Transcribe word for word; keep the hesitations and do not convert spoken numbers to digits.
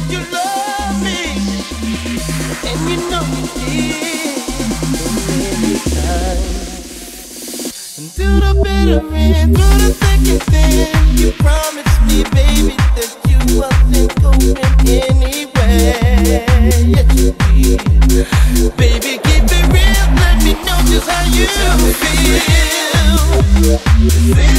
that you love me, and you know you did every time. And through the bitter end, through the thick and thin, you promised me, baby, that you wasn't going anywhere. Yes, you did. Baby, keep it real, let me know just how you feel.